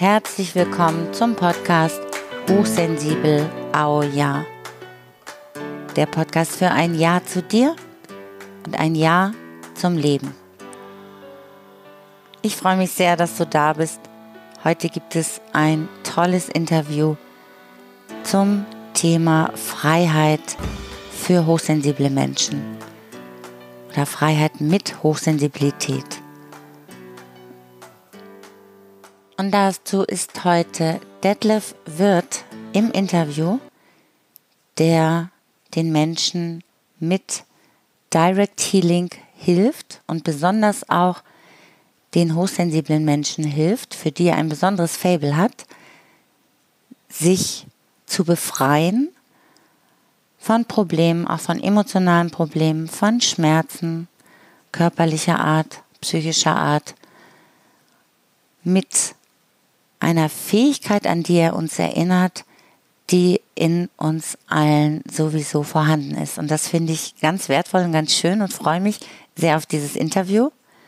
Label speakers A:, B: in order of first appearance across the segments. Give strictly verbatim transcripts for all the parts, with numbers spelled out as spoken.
A: Herzlich willkommen zum Podcast Hochsensibel Au Ja. Der Podcast für ein Ja zu dir und ein Ja zum Leben. Ich freue mich sehr, dass du da bist. Heute gibt es ein tolles Interview zum Thema Freiheit für hochsensible Menschen oder Freiheit mit Hochsensibilität. Und dazu ist heute Detlef Wirth im Interview, der den Menschen mit Direct Healing hilft und besonders auch den hochsensiblen Menschen hilft, für die er ein besonderes Faible hat, sich zu befreien von Problemen, auch von emotionalen Problemen, von Schmerzen, körperlicher Art, psychischer Art, mit einer Fähigkeit, an die er uns erinnert, die in uns allen sowieso vorhanden ist. Und das finde ich ganz wertvoll und ganz schön und freue mich sehr auf dieses Interview.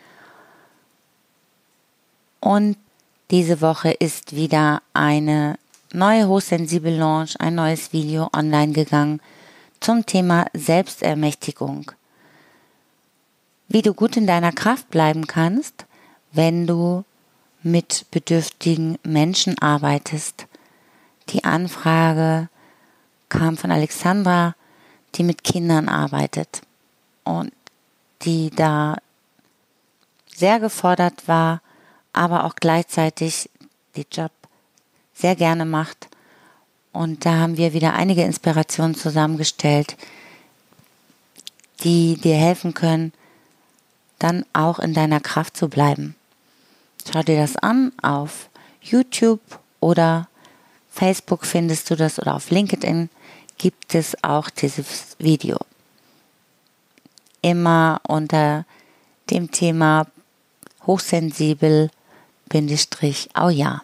A: Und diese Woche ist wieder eine neue Hochsensibel Launch, ein neues Video online gegangen zum Thema Selbstermächtigung. Wie du gut in deiner Kraft bleiben kannst, wenn du mit bedürftigen Menschen arbeitest. Die Anfrage kam von Alexandra, die mit Kindern arbeitet und die da sehr gefordert war, aber auch gleichzeitig den Job sehr gerne macht. Und da haben wir wieder einige Inspirationen zusammengestellt, die dir helfen können, dann auch in deiner Kraft zu bleiben. Schau dir das an, auf YouTube oder Facebook findest du das oder auf LinkedIn gibt es auch dieses Video. Immer unter dem Thema hochsensibel Au Ja.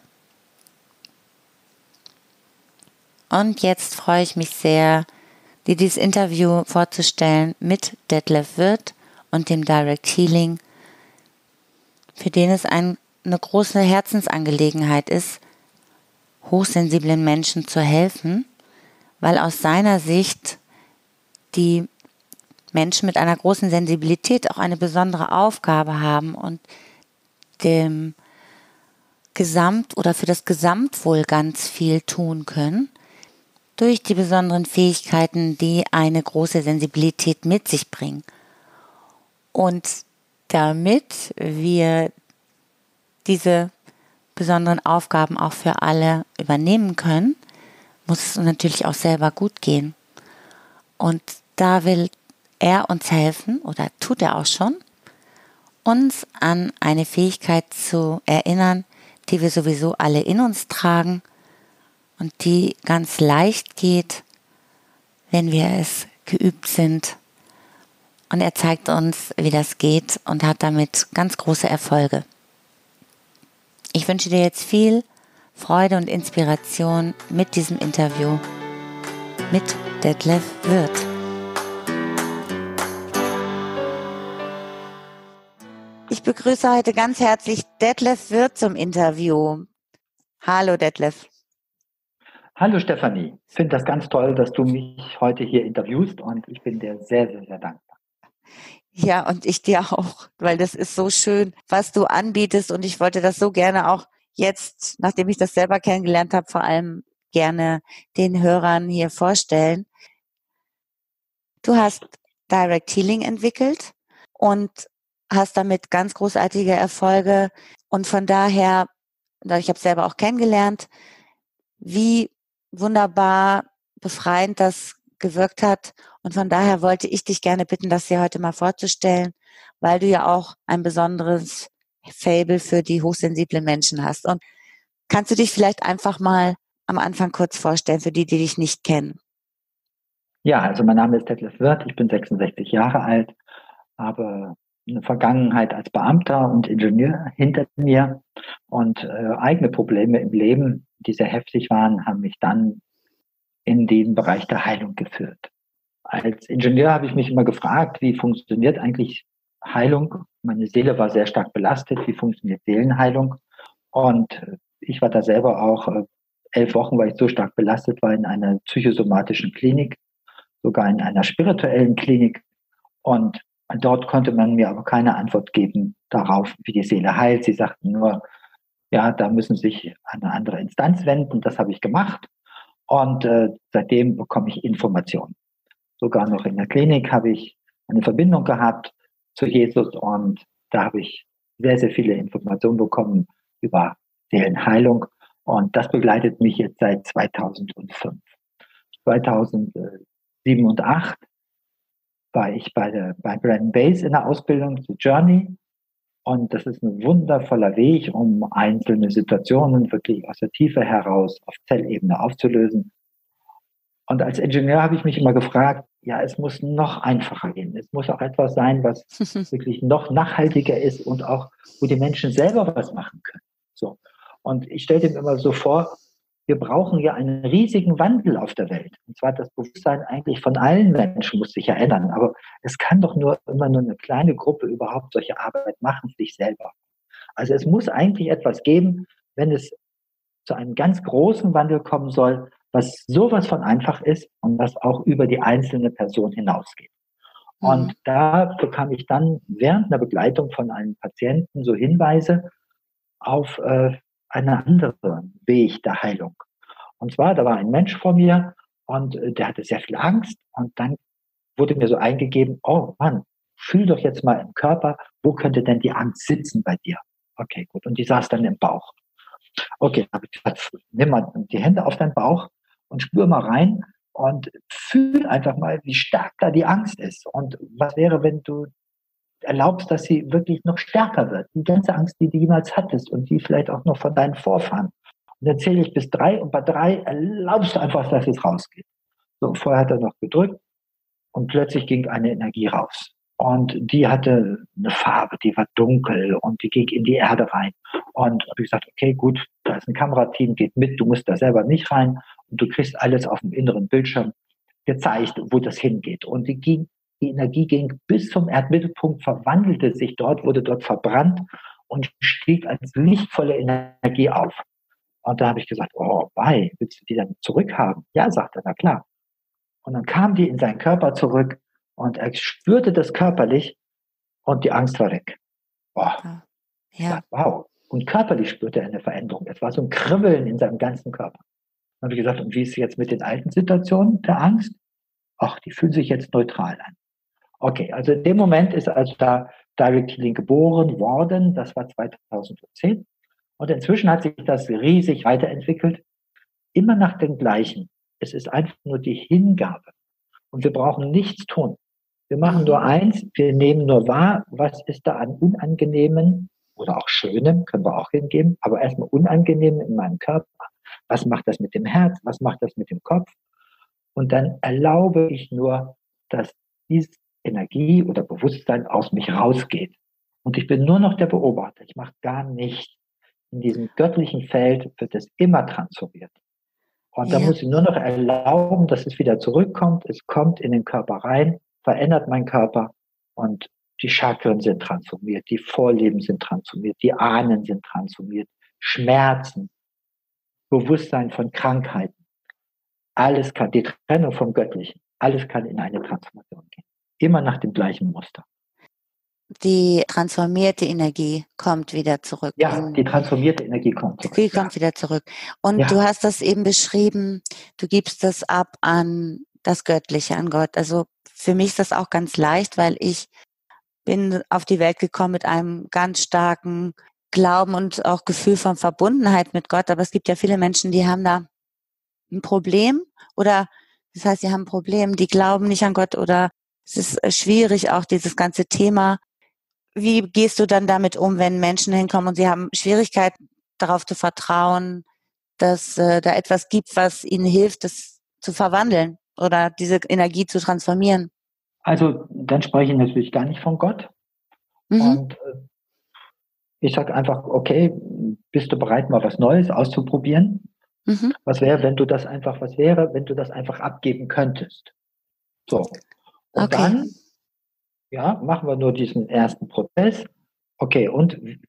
A: Und jetzt freue ich mich sehr, dir dieses Interview vorzustellen mit Detlef Wirth und dem Direct Healing, für den es ein eine große Herzensangelegenheit ist, hochsensiblen Menschen zu helfen, weil aus seiner Sicht die Menschen mit einer großen Sensibilität auch eine besondere Aufgabe haben und dem Gesamt oder für das Gesamtwohl ganz viel tun können, durch die besonderen Fähigkeiten, die eine große Sensibilität mit sich bringen. Und damit wir diese besonderen Aufgaben auch für alle übernehmen können, muss es uns natürlich auch selber gut gehen. Und da will er uns helfen, oder tut er auch schon, uns an eine Fähigkeit zu erinnern, die wir sowieso alle in uns tragen und die ganz leicht geht, wenn wir es geübt sind. Und er zeigt uns, wie das geht und hat damit ganz große Erfolge. Ich wünsche dir jetzt viel Freude und Inspiration mit diesem Interview mit Detlef Wirth. Ich begrüße heute ganz herzlich Detlef Wirth zum Interview. Hallo Detlef.
B: Hallo Stefanie, ich finde das ganz toll, dass du mich heute hier interviewst und ich bin dir sehr, sehr, sehr dankbar.
A: Ja, und ich dir auch, weil das ist so schön, was du anbietest und ich wollte das so gerne auch jetzt, nachdem ich das selber kennengelernt habe, vor allem gerne den Hörern hier vorstellen. Du hast Direct Healing entwickelt und hast damit ganz großartige Erfolge und von daher, ich habe es selber auch kennengelernt, wie wunderbar befreiend das gewirkt hat. Und von daher wollte ich dich gerne bitten, das hier heute mal vorzustellen, weil du ja auch ein besonderes Faible für die hochsensiblen Menschen hast. Und kannst du dich vielleicht einfach mal am Anfang kurz vorstellen, für die, die dich nicht kennen?
B: Ja, also mein Name ist Detlef Wirth, ich bin sechsundsechzig Jahre alt, habe eine Vergangenheit als Beamter und Ingenieur hinter mir und äh, eigene Probleme im Leben, die sehr heftig waren, haben mich dann in den Bereich der Heilung geführt. Als Ingenieur habe ich mich immer gefragt, wie funktioniert eigentlich Heilung? Meine Seele war sehr stark belastet. Wie funktioniert Seelenheilung? Und ich war da selber auch äh, elf Wochen, weil ich so stark belastet war, in einer psychosomatischen Klinik, sogar in einer spirituellen Klinik. Und dort konnte man mir aber keine Antwort geben darauf, wie die Seele heilt. Sie sagten nur, ja, da müssen Sie sich an eine andere Instanz wenden. Das habe ich gemacht. Und äh, seitdem bekomme ich Informationen. Sogar noch in der Klinik habe ich eine Verbindung gehabt zu Jesus und da habe ich sehr, sehr viele Informationen bekommen über Seelenheilung. Und das begleitet mich jetzt seit zweitausendfünf. zweitausendsieben und zweitausendacht war ich bei, der, bei Brandon Base in der Ausbildung zu Journey. Und das ist ein wundervoller Weg, um einzelne Situationen wirklich aus der Tiefe heraus auf Zellebene aufzulösen. Und als Ingenieur habe ich mich immer gefragt, ja, es muss noch einfacher gehen. Es muss auch etwas sein, was wirklich noch nachhaltiger ist und auch, wo die Menschen selber was machen können. So. Und ich stelle dem immer so vor, wir brauchen ja einen riesigen Wandel auf der Welt. Und zwar das Bewusstsein eigentlich von allen Menschen muss sich ja ändern. Aber es kann doch nur immer nur eine kleine Gruppe überhaupt solche Arbeit machen für sich selber. Also es muss eigentlich etwas geben, wenn es zu einem ganz großen Wandel kommen soll, was sowas von einfach ist und was auch über die einzelne Person hinausgeht. Mhm. Und da bekam ich dann während der Begleitung von einem Patienten so Hinweise auf äh, einen anderen Weg der Heilung. Und zwar, da war ein Mensch vor mir und äh, der hatte sehr viel Angst und dann wurde mir so eingegeben, oh Mann, fühl doch jetzt mal im Körper, wo könnte denn die Angst sitzen bei dir? Okay, gut. Und die saß dann im Bauch. Okay, nimm mal die Hände auf deinen Bauch und spür mal rein und fühl einfach mal, wie stark da die Angst ist. Und was wäre, wenn du erlaubst, dass sie wirklich noch stärker wird? Die ganze Angst, die du jemals hattest und die vielleicht auch noch von deinen Vorfahren. Und dann zähle ich bis drei und bei drei erlaubst du einfach, dass es rausgeht. So, vorher hat er noch gedrückt und plötzlich ging eine Energie raus. Und die hatte eine Farbe, die war dunkel und die ging in die Erde rein. Und habe ich gesagt, okay, gut, da ist ein Kamerateam, geht mit, du musst da selber nicht rein und du kriegst alles auf dem inneren Bildschirm gezeigt, wo das hingeht. Und die, ging, die Energie ging bis zum Erdmittelpunkt, verwandelte sich dort, wurde dort verbrannt und stieg als lichtvolle Energie auf. Und da habe ich gesagt, oh, bye, willst du die dann zurückhaben? Ja, sagt er, na klar. Und dann kam die in seinen Körper zurück und er spürte das körperlich und die Angst war weg. Boah. Ja. Dachte, wow. Und körperlich spürte er eine Veränderung. Es war so ein Kribbeln in seinem ganzen Körper. Dann habe ich gesagt, und wie ist es jetzt mit den alten Situationen der Angst? Ach, die fühlen sich jetzt neutral an. Okay, also in dem Moment ist also da Direct Healing geboren worden. Das war zweitausendzehn. Und inzwischen hat sich das riesig weiterentwickelt. Immer nach dem Gleichen. Es ist einfach nur die Hingabe. Und wir brauchen nichts tun. Wir machen nur eins, wir nehmen nur wahr, was ist da an Unangenehmen oder auch Schönem, können wir auch hingeben, aber erstmal Unangenehm in meinem Körper. Was macht das mit dem Herz? Was macht das mit dem Kopf? Und dann erlaube ich nur, dass diese Energie oder Bewusstsein aus mich rausgeht. Und ich bin nur noch der Beobachter. Ich mache gar nichts. In diesem göttlichen Feld wird es immer transformiert. Und ja. Da muss ich nur noch erlauben, dass es wieder zurückkommt. Es kommt in den Körper rein, verändert meinen Körper und die Chakren sind transformiert, die Vorleben sind transformiert, die Ahnen sind transformiert, Schmerzen, Bewusstsein von Krankheiten. Alles kann, die Trennung vom Göttlichen, alles kann in eine Transformation gehen. Immer nach dem gleichen Muster.
A: Die transformierte Energie kommt wieder zurück.
B: Ja, die transformierte Energie kommt zurück.
A: Die kommt ja. wieder zurück. Und ja. Du hast das eben beschrieben, du gibst das ab an das Göttliche, an Gott. Also für mich ist das auch ganz leicht, weil ich bin auf die Welt gekommen mit einem ganz starken Glauben und auch Gefühl von Verbundenheit mit Gott. Aber es gibt ja viele Menschen, die haben da ein Problem oder das heißt, sie haben ein Problem, die glauben nicht an Gott oder es ist schwierig, auch dieses ganze Thema. Wie gehst du dann damit um, wenn Menschen hinkommen und sie haben Schwierigkeiten, darauf zu vertrauen, dass äh, da etwas gibt, was ihnen hilft, das zu verwandeln oder diese Energie zu transformieren?
B: Also dann spreche ich natürlich gar nicht von Gott. Mhm. Und äh, ich sage einfach, okay, bist du bereit, mal was Neues auszuprobieren? Mhm. Was wäre, wenn du das einfach, was wäre, wenn du das einfach abgeben könntest? So. Und
A: okay.
B: dann ja, machen wir nur diesen ersten Prozess. Okay, und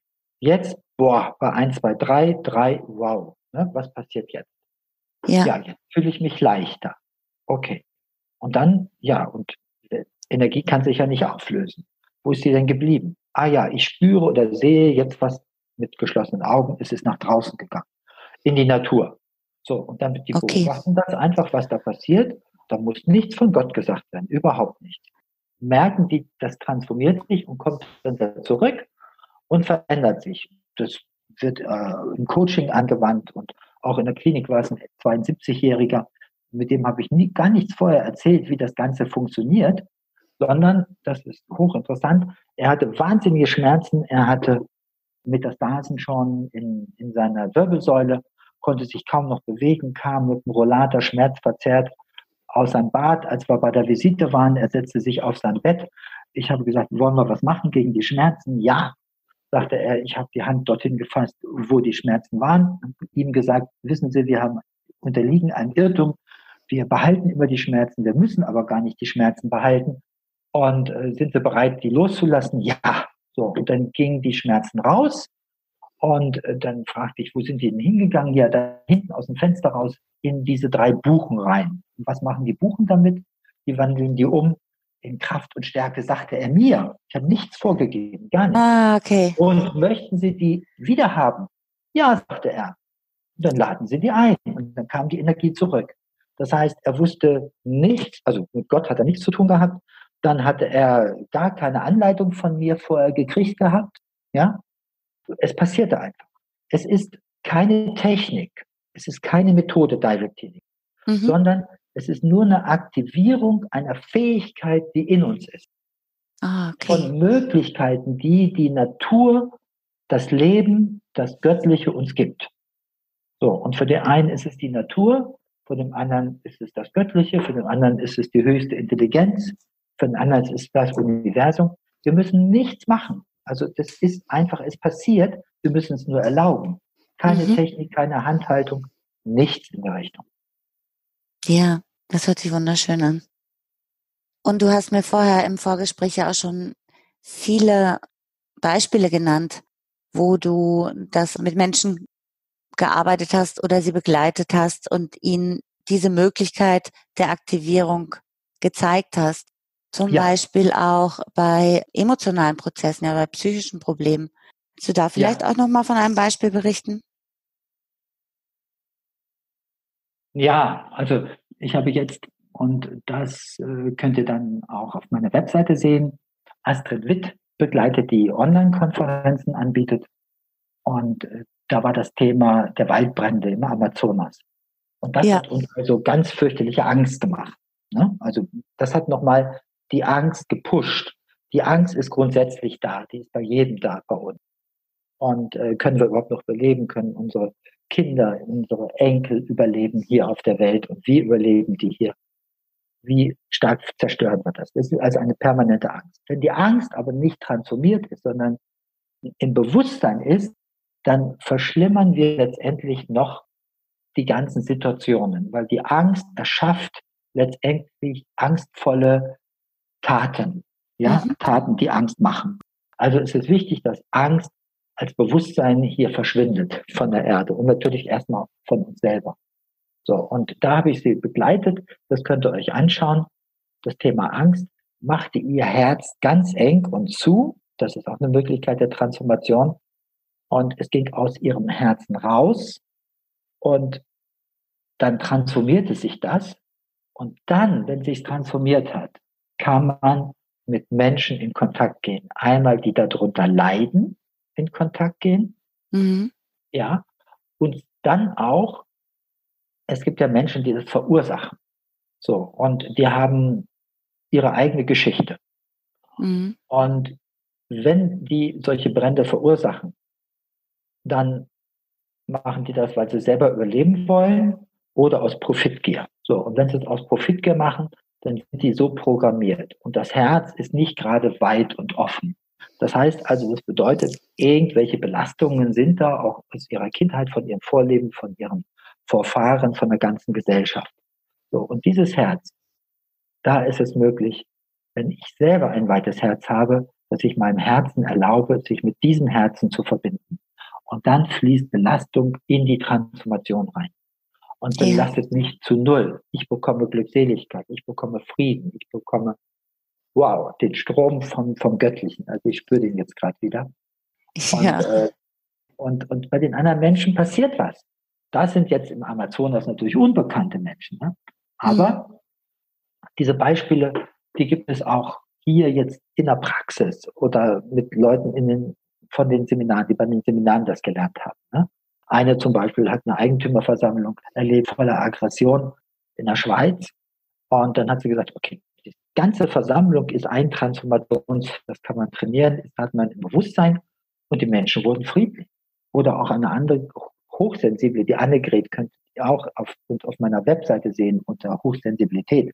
B: Jetzt, boah, bei eins, zwei, drei, drei, wow. Ne, was passiert jetzt?
A: Ja.
B: Ja, jetzt fühle ich mich leichter. Okay. Und dann, ja, und äh, Energie kann sich ja nicht auflösen. Wo ist sie denn geblieben? Ah ja, ich spüre oder sehe jetzt was mit geschlossenen Augen, es ist nach draußen gegangen, in die Natur. So, und dann die
A: Okay.
B: beobachten das einfach, was da passiert. Da muss nichts von Gott gesagt werden, überhaupt nicht. Merken die, das transformiert sich und kommt dann wieder zurück und verändert sich. Das wird äh, im Coaching angewandt und auch in der Klinik war es ein zweiundsiebzigjähriger, mit dem habe ich nie, gar nichts vorher erzählt, wie das Ganze funktioniert, sondern, das ist hochinteressant, er hatte wahnsinnige Schmerzen, er hatte Metastasen schon in, in seiner Wirbelsäule, konnte sich kaum noch bewegen, kam mit dem Rollator schmerzverzerrt aus seinem Bad, als wir bei der Visite waren. Er setzte sich auf sein Bett. Ich habe gesagt, wollen wir was machen gegen die Schmerzen? Ja, sagte er. Ich habe die Hand dorthin gefasst, wo die Schmerzen waren. Und ihm gesagt, wissen Sie, wir haben unterliegen einem Irrtum. Wir behalten immer die Schmerzen, wir müssen aber gar nicht die Schmerzen behalten. Und äh, sind Sie bereit, die loszulassen? Ja. So, und dann gingen die Schmerzen raus. Und äh, dann fragte ich, wo sind die denn hingegangen? Ja, da hinten aus dem Fenster raus in diese drei Buchen rein. Und was machen die Buchen damit? Die wandeln die um in Kraft und Stärke, sagte er mir. Ich habe nichts vorgegeben, gar nichts.
A: Ah, okay.
B: Und möchten Sie die wieder haben? Ja, sagte er. Und dann laden Sie die ein. Und dann kam die Energie zurück. Das heißt, er wusste nichts, also mit Gott hat er nichts zu tun gehabt. Dann hatte er gar keine Anleitung von mir vorher gekriegt gehabt. Ja, es passierte einfach. Es ist keine Technik, es ist keine Methode Direct Healing,
A: Mhm.
B: sondern es ist nur eine Aktivierung einer Fähigkeit, die in uns ist.
A: Ah, okay.
B: Von Möglichkeiten, die die Natur, das Leben, das Göttliche uns gibt. So, und für den einen ist es die Natur, für den anderen ist es das Göttliche, für den anderen ist es die höchste Intelligenz, für den anderen ist es das Universum. Wir müssen nichts machen. Also das ist einfach, es passiert, wir müssen es nur erlauben. Keine
A: Mhm.
B: Technik, keine Handhaltung, nichts in der Richtung.
A: Ja, das hört sich wunderschön an. Und du hast mir vorher im Vorgespräch ja auch schon viele Beispiele genannt, wo du das mit Menschen gearbeitet hast oder sie begleitet hast und ihnen diese Möglichkeit der Aktivierung gezeigt hast. Zum
B: Ja,
A: Beispiel auch bei emotionalen Prozessen, ja, bei psychischen Problemen. Willst du da vielleicht
B: ja,
A: auch nochmal von einem Beispiel berichten?
B: ja, also ich habe jetzt, und das äh, könnt ihr dann auch auf meiner Webseite sehen, Astrid Witt begleitet, die Online-Konferenzen anbietet. Und äh, da war das Thema der Waldbrände im Amazonas. Und das
A: Ja.
B: hat uns also ganz fürchterliche Angst gemacht. Ne? Also das hat nochmal die Angst gepusht. Die Angst ist grundsätzlich da, die ist bei jedem da bei uns. Und äh, können wir überhaupt noch überleben, können unsere Kinder, unsere Enkel überleben hier auf der Welt und wie überleben die hier? Wie stark zerstören wir das? Das ist also eine permanente Angst. Wenn die Angst aber nicht transformiert ist, sondern im Bewusstsein ist, dann verschlimmern wir letztendlich noch die ganzen Situationen, weil die Angst erschafft letztendlich angstvolle Taten, ja,
A: Mhm.
B: Taten, die Angst machen. Also ist es wichtig, dass Angst als Bewusstsein hier verschwindet von der Erde und natürlich erstmal von uns selber. So, und da habe ich sie begleitet. Das könnt ihr euch anschauen. Das Thema Angst machte ihr Herz ganz eng und zu. Das ist auch eine Möglichkeit der Transformation. Und es ging aus ihrem Herzen raus und dann transformierte sich das. Und dann, wenn sich transformiert hat, kann man mit Menschen in Kontakt gehen. Einmal, die darunter leiden, in Kontakt gehen,
A: Mhm.
B: ja, und dann auch, es gibt ja Menschen, die das verursachen. So, und die haben ihre eigene Geschichte.
A: Mhm.
B: Und wenn die solche Brände verursachen, dann machen die das, weil sie selber überleben wollen oder aus Profitgier. So, und wenn sie es aus Profitgier machen, dann sind die so programmiert. Und das Herz ist nicht gerade weit und offen. Das heißt also, das bedeutet, irgendwelche Belastungen sind da auch aus ihrer Kindheit, von ihrem Vorleben, von ihren Vorfahren, von der ganzen Gesellschaft. So, und dieses Herz, da ist es möglich, wenn ich selber ein weites Herz habe, dass ich meinem Herzen erlaube, sich mit diesem Herzen zu verbinden. Und dann fließt Belastung in die Transformation rein und
A: Ja.
B: belastet mich zu null. Ich bekomme Glückseligkeit, ich bekomme Frieden, ich bekomme, wow, den Strom vom, vom Göttlichen. Also ich spüre den jetzt gerade wieder.
A: Ja.
B: Und, äh, und, und bei den anderen Menschen passiert was. Das sind jetzt im Amazonas natürlich unbekannte Menschen. Ne? Aber mhm. diese Beispiele, die gibt es auch hier jetzt in der Praxis oder mit Leuten in den, von den Seminaren, die bei den Seminaren das gelernt haben. Ne? Eine zum Beispiel hat eine Eigentümerversammlung erlebt voller Aggression in der Schweiz. Und dann hat sie gesagt, okay, die ganze Versammlung ist ein Transformations, das kann man trainieren, das hat man im Bewusstsein und die Menschen wurden friedlich. Oder auch eine andere Hochsensible, die Annegret, könnt ihr auch auf, auf meiner Webseite sehen unter Hochsensibilität.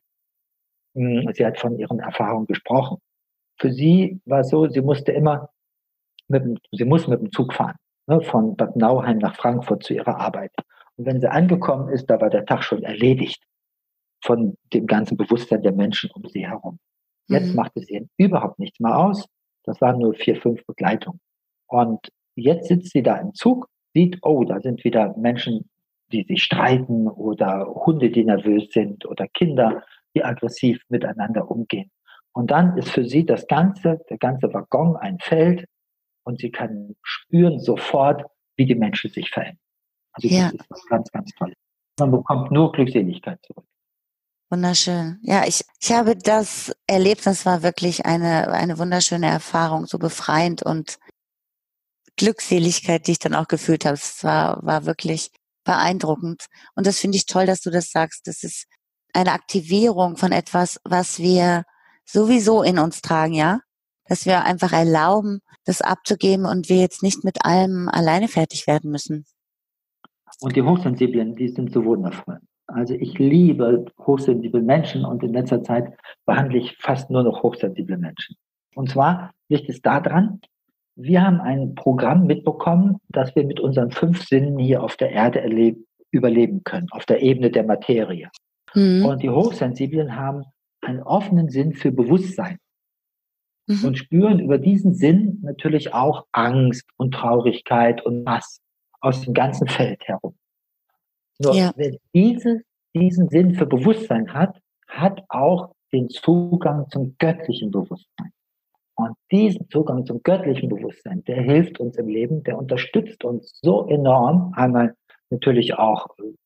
B: Sie hat von ihren Erfahrungen gesprochen. Für sie war es so, sie musste immer mit dem, sie muss mit dem Zug fahren, ne, von Bad Nauheim nach Frankfurt zu ihrer Arbeit. Und wenn sie angekommen ist, da war der Tag schon erledigt von dem ganzen Bewusstsein der Menschen um sie herum. Jetzt mhm. macht es ihr überhaupt nichts mehr aus. Das waren nur vier, fünf Begleitungen. Und jetzt sitzt sie da im Zug, sieht, oh, da sind wieder Menschen, die sich streiten oder Hunde, die nervös sind oder Kinder, die aggressiv miteinander umgehen. Und dann ist für sie das ganze, der ganze Waggon ein Feld und sie kann spüren sofort, wie die Menschen sich verändern. Also ja. Das ist was ganz, ganz Tolles. Man bekommt nur Glückseligkeit zurück.
A: Wunderschön. Ja, ich, ich habe das erlebt, das war wirklich eine, eine wunderschöne Erfahrung, so befreiend und Glückseligkeit, die ich dann auch gefühlt habe. Es war, war wirklich beeindruckend. Und das finde ich toll, dass du das sagst. Das ist eine Aktivierung von etwas, was wir sowieso in uns tragen, ja? Dass wir einfach erlauben, das abzugeben und wir jetzt nicht mit allem alleine fertig werden müssen.
B: Und die Hochsensiblen, die sind so wundervoll. Also ich liebe hochsensible Menschen und in letzter Zeit behandle ich fast nur noch hochsensible Menschen. Und zwar liegt es daran, wir haben ein Programm mitbekommen, dass wir mit unseren fünf Sinnen hier auf der Erde erleben, überleben können, auf der Ebene der Materie. Mhm. Und die Hochsensiblen haben einen offenen Sinn für Bewusstsein mhm. und spüren über diesen Sinn natürlich auch Angst und Traurigkeit und Hass aus dem ganzen Feld herum. Nur ja. wer diese, diesen Sinn für Bewusstsein hat, hat auch den Zugang zum göttlichen Bewusstsein. Und diesen Zugang zum göttlichen Bewusstsein, der hilft uns im Leben, der unterstützt uns so enorm, einmal natürlich auch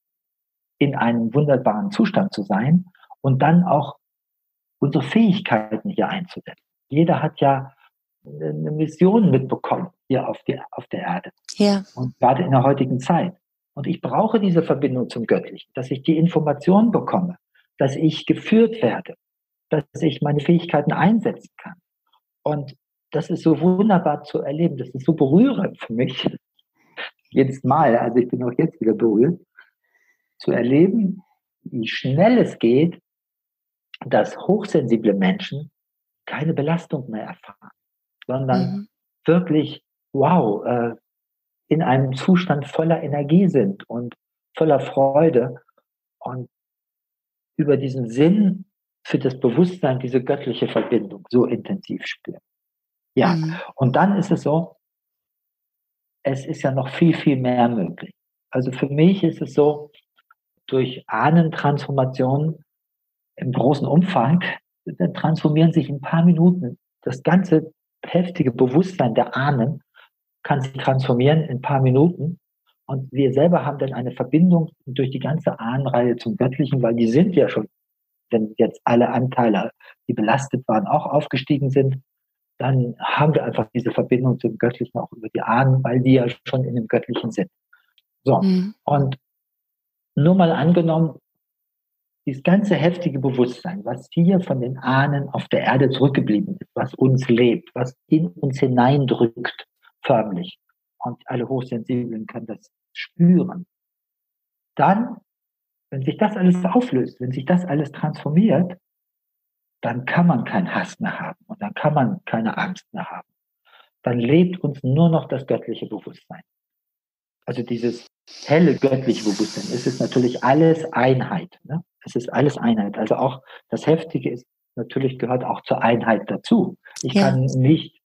B: in einem wunderbaren Zustand zu sein und dann auch unsere Fähigkeiten hier einzusetzen. Jeder hat ja eine Mission mitbekommen hier auf, die, auf der Erde.
A: Ja.
B: Und gerade in der heutigen Zeit. Und ich brauche diese Verbindung zum Göttlichen, dass ich die Information bekomme, dass ich geführt werde, dass ich meine Fähigkeiten einsetzen kann. Und das ist so wunderbar zu erleben. Das ist so berührend für mich. Jedes Mal, also ich bin auch jetzt wieder berührt, zu erleben, wie schnell es geht, dass hochsensible Menschen keine Belastung mehr erfahren, sondern mhm. wirklich, wow, äh, in einem Zustand voller Energie sind und voller Freude und über diesen Sinn für das Bewusstsein, diese göttliche Verbindung so intensiv spüren. Ja, mhm. und dann ist es so, es ist ja noch viel, viel mehr möglich. Also für mich ist es so, durch Ahnentransformationen im großen Umfang, dann transformieren sich in ein paar Minuten das ganze heftige Bewusstsein der Ahnen kann sich transformieren in ein paar Minuten. Und wir selber haben dann eine Verbindung durch die ganze Ahnenreihe zum Göttlichen, weil die sind ja schon, wenn jetzt alle Anteile, die belastet waren, auch aufgestiegen sind, dann haben wir einfach diese Verbindung zum Göttlichen auch über die Ahnen, weil die ja schon in dem Göttlichen sind. So, mhm. und nur mal angenommen, dieses ganze heftige Bewusstsein, was hier von den Ahnen auf der Erde zurückgeblieben ist, was uns lebt, was in uns hineindrückt, förmlich. Und alle Hochsensiblen können das spüren. Dann, wenn sich das alles auflöst, wenn sich das alles transformiert, dann kann man keinen Hass mehr haben und dann kann man keine Angst mehr haben. Dann lebt uns nur noch das göttliche Bewusstsein. Also dieses helle göttliche Bewusstsein. Es ist natürlich alles Einheit. Ne? Es ist alles Einheit. Also auch das Heftige ist, natürlich gehört auch zur Einheit dazu. Ich ja. kann nicht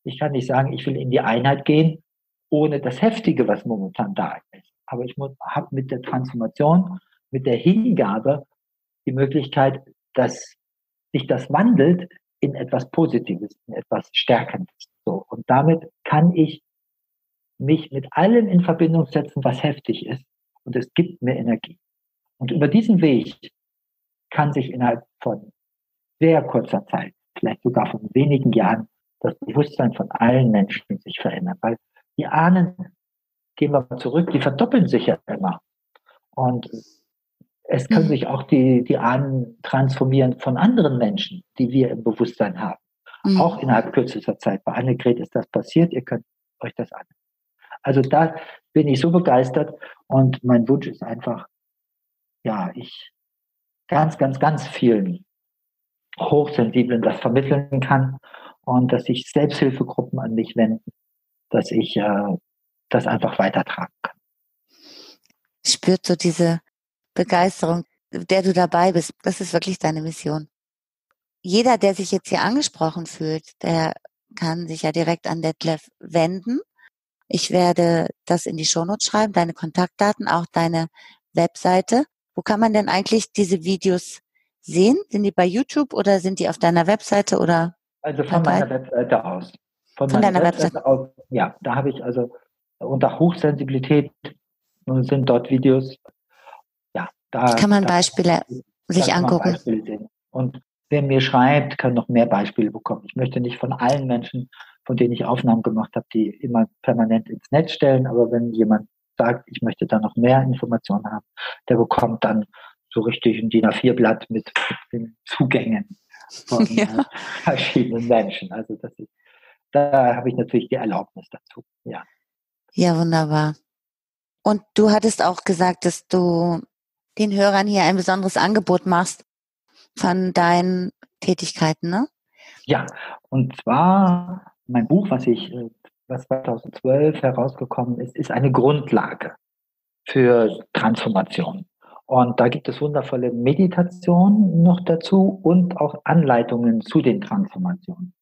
B: Ich kann nicht sagen, ich will in die Einheit gehen, ohne das Heftige, was momentan da ist. Aber ich habe mit der Transformation, mit der Hingabe die Möglichkeit, dass sich das wandelt in etwas Positives, in etwas Stärkendes. So. Und damit kann ich mich mit allem in Verbindung setzen, was heftig ist. Und es gibt mir Energie. Und über diesen Weg kann sich innerhalb von sehr kurzer Zeit, vielleicht sogar von wenigen Jahren, das Bewusstsein von allen Menschen sich verändern. Weil die Ahnen, gehen wir mal zurück, die verdoppeln sich ja immer. Und es können mhm. sich auch die, die Ahnen transformieren von anderen Menschen, die wir im Bewusstsein haben. Mhm. Auch innerhalb kürzester Zeit. Bei Annegret ist das passiert, ihr könnt euch das an. Also da bin ich so begeistert und mein Wunsch ist einfach, ja, ich ganz, ganz, ganz vielen Hochsensiblen das vermitteln kann und dass sich Selbsthilfegruppen an mich wenden, dass ich äh, das einfach weitertragen kann.
A: Spürt so diese Begeisterung, der du dabei bist. Das ist wirklich deine Mission. Jeder, der sich jetzt hier angesprochen fühlt, der kann sich ja direkt an Detlef wenden. Ich werde das in die Shownotes schreiben, deine Kontaktdaten, auch deine Webseite. Wo kann man denn eigentlich diese Videos sehen? Sind die bei YouTube oder sind die auf deiner Webseite oder?
B: Also von meiner Webseite aus.
A: Von, von meiner Webseite,
B: Webseite aus. Ja, da habe ich also unter Hochsensibilität sind dort Videos. Ja, da
A: kann man
B: da,
A: Beispiele
B: da
A: sich
B: kann
A: angucken.
B: Man Beispiele sehen. Und wer mir schreibt, kann noch mehr Beispiele bekommen. Ich möchte nicht von allen Menschen, von denen ich Aufnahmen gemacht habe, die immer permanent ins Netz stellen. Aber wenn jemand sagt, ich möchte da noch mehr Informationen haben, der bekommt dann so richtig ein DIN A vier Blatt mit, mit den Zugängen von ja. äh, verschiedenen Menschen. Also das ist, da habe ich natürlich die Erlaubnis dazu. Ja.
A: Ja, wunderbar. Und du hattest auch gesagt, dass du den Hörern hier ein besonderes Angebot machst von deinen Tätigkeiten, ne?
B: Ja, und zwar mein Buch, was ich, was zweitausendzwölf herausgekommen ist, ist eine Grundlage für Transformation. Und da gibt es wundervolle Meditationen noch dazu und auch Anleitungen zu den Transformationen.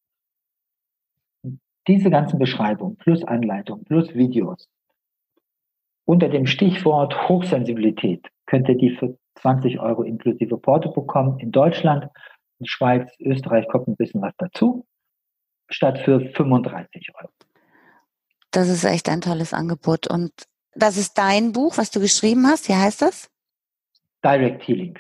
B: Diese ganzen Beschreibungen plus Anleitungen plus Videos unter dem Stichwort Hochsensibilität könnt ihr die für zwanzig Euro inklusive Porto bekommen in Deutschland. In Schweiz, Österreich kommt ein bisschen was dazu, statt für fünfunddreißig Euro.
A: Das ist echt ein tolles Angebot. Und das ist dein Buch, was du geschrieben hast. Wie heißt das?
B: Direct Healing.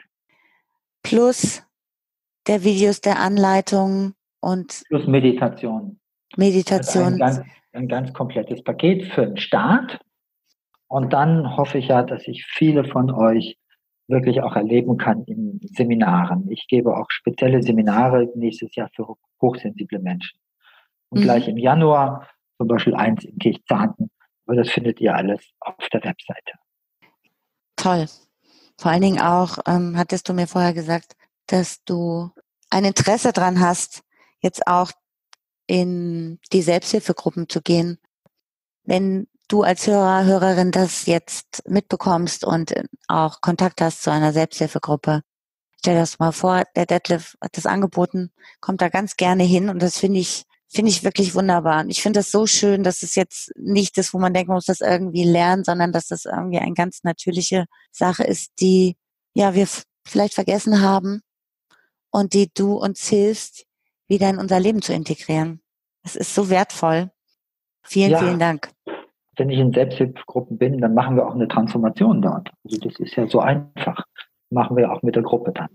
A: Plus der Videos, der Anleitung und
B: plus Meditation.
A: Meditation.
B: Also ein ganz, ein ganz komplettes Paket für den Start. Und dann hoffe ich ja, dass ich viele von euch wirklich auch erleben kann in Seminaren. Ich gebe auch spezielle Seminare nächstes Jahr für hochsensible Menschen. Und mhm. gleich im Januar zum Beispiel eins in Kirchzarten. Aber das findet ihr alles auf der Webseite.
A: Toll. Vor allen Dingen auch, ähm, hattest du mir vorher gesagt, dass du ein Interesse dran hast, jetzt auch in die Selbsthilfegruppen zu gehen. Wenn du als Hörer, Hörerin das jetzt mitbekommst und auch Kontakt hast zu einer Selbsthilfegruppe, stell dir das mal vor, der Detlef hat das angeboten, kommt da ganz gerne hin und das finde ich, finde ich wirklich wunderbar. Und ich finde das so schön, dass es jetzt nicht ist, wo man denkt, man muss das irgendwie lernen, sondern dass das irgendwie eine ganz natürliche Sache ist, die ja wir f- vielleicht vergessen haben und die du uns hilfst, wieder in unser Leben zu integrieren. Das ist so wertvoll. Vielen,
B: ja,
A: vielen Dank.
B: Wenn ich in Selbsthilfegruppen bin, dann machen wir auch eine Transformation dort. Also das ist ja so einfach. Machen wir auch mit der Gruppe dann.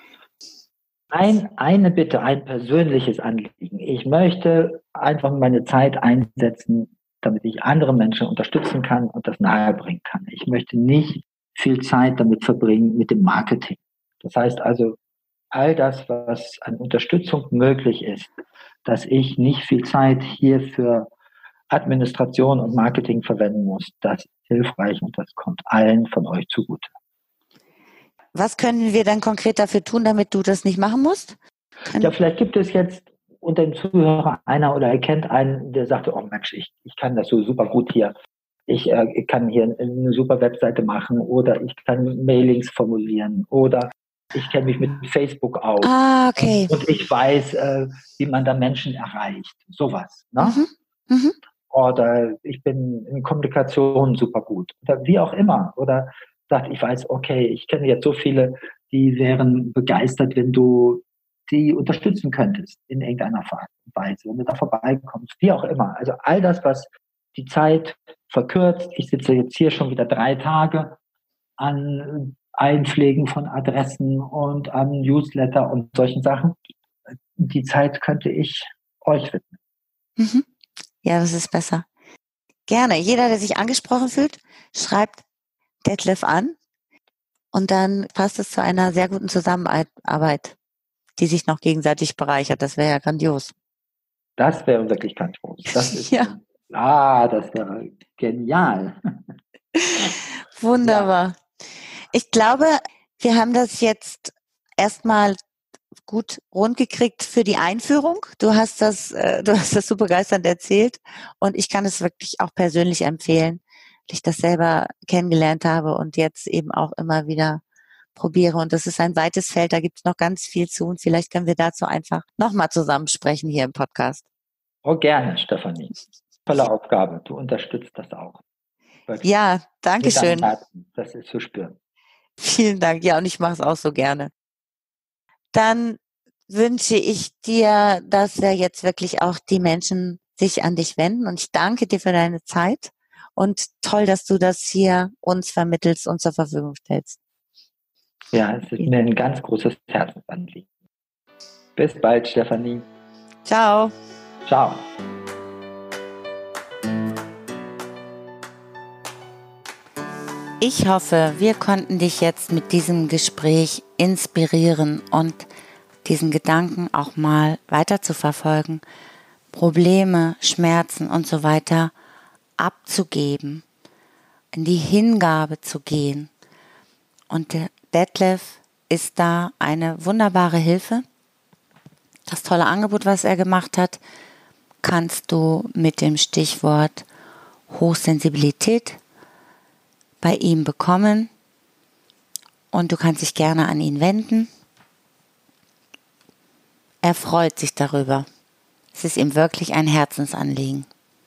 B: Ein, eine Bitte, ein persönliches Anliegen. Ich möchte einfach meine Zeit einsetzen, damit ich andere Menschen unterstützen kann und das nahebringen kann. Ich möchte nicht viel Zeit damit verbringen mit dem Marketing. Das heißt also, all das, was an Unterstützung möglich ist, dass ich nicht viel Zeit hier für Administration und Marketing verwenden muss, das ist hilfreich und das kommt allen von euch zugute.
A: Was können wir dann konkret dafür tun, damit du das nicht machen musst? Können
B: ja, vielleicht gibt es jetzt unter den Zuhörern einer oder er kennt einen, der sagt, oh Mensch, ich, ich kann das so super gut hier. Ich äh, kann hier eine super Webseite machen oder ich kann Mailings formulieren oder Ich kenne mich mit Facebook aus.
A: Ah, okay.
B: Und ich weiß, äh, wie man da Menschen erreicht. Sowas. Ne?
A: Mhm. Mhm.
B: Oder ich bin in Kommunikation super gut. Oder wie auch immer. Oder sagt, ich weiß, okay, ich kenne jetzt so viele, die wären begeistert, wenn du die unterstützen könntest in irgendeiner Art und Weise, wenn du da vorbeikommst, wie auch immer. Also all das, was die Zeit verkürzt. Ich sitze jetzt hier schon wieder drei Tage an Einpflegen von Adressen und an Newsletter und solchen Sachen. Die Zeit könnte ich euch widmen.
A: Mhm. Ja, das ist besser. Gerne. Jeder, der sich angesprochen fühlt, schreibt Detlef an und dann passt es zu einer sehr guten Zusammenarbeit, die sich noch gegenseitig bereichert. Das wäre ja grandios.
B: Das wäre wirklich grandios. Das ist,
A: ja.
B: Ah, das wäre genial.
A: Wunderbar. Ja. Ich glaube, wir haben das jetzt erstmal gut rund gekriegt für die Einführung. Du hast das, äh, du hast das so begeisternd erzählt und ich kann es wirklich auch persönlich empfehlen, weil ich das selber kennengelernt habe und jetzt eben auch immer wieder probiere. Und das ist ein weites Feld, da gibt es noch ganz viel zu und vielleicht können wir dazu einfach nochmal zusammensprechen hier im Podcast.
B: Oh, gerne, Stefanie. Tolle Aufgabe. Du unterstützt das auch.
A: Wirklich. Ja, danke schön.
B: Das ist zu spüren.
A: Vielen Dank. Ja, und ich mache es auch so gerne. Dann wünsche ich dir, dass ja jetzt wirklich auch die Menschen sich an dich wenden. Und ich danke dir für deine Zeit. Und toll, dass du das hier uns vermittelst und zur Verfügung stellst.
B: Ja, es ist mir ein ganz großes Herzensanliegen. Bis bald, Stefanie.
A: Ciao.
B: Ciao.
A: Ich hoffe, wir konnten dich jetzt mit diesem Gespräch inspirieren und diesen Gedanken auch mal weiter zu verfolgen, Probleme, Schmerzen und so weiter abzugeben, in die Hingabe zu gehen. Und der Detlef ist da eine wunderbare Hilfe. Das tolle Angebot, was er gemacht hat, kannst du mit dem Stichwort Hochsensibilität bei ihm bekommen und du kannst dich gerne an ihn wenden. Er freut sich darüber. Es ist ihm wirklich ein Herzensanliegen.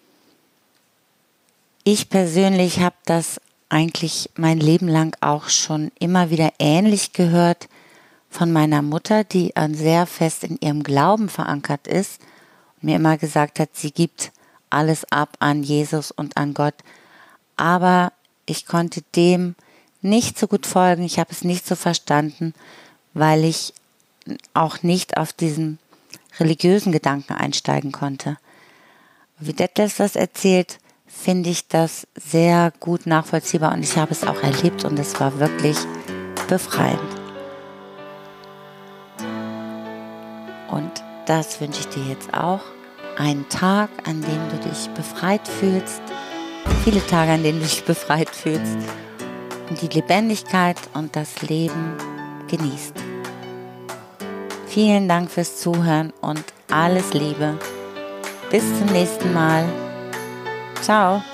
A: Ich persönlich habe das eigentlich mein Leben lang auch schon immer wieder ähnlich gehört von meiner Mutter, die sehr fest in ihrem Glauben verankert ist und mir immer gesagt hat, sie gibt alles ab an Jesus und an Gott. Aber ich konnte dem nicht so gut folgen, ich habe es nicht so verstanden, weil ich auch nicht auf diesen religiösen Gedanken einsteigen konnte. Wie Detlef das erzählt, finde ich das sehr gut nachvollziehbar und ich habe es auch erlebt und es war wirklich befreiend. Und das wünsche ich dir jetzt auch. Einen Tag, an dem du dich befreit fühlst, viele Tage, an denen du dich befreit fühlst und die Lebendigkeit und das Leben genießt. Vielen Dank fürs Zuhören und alles Liebe. Bis zum nächsten Mal. Ciao.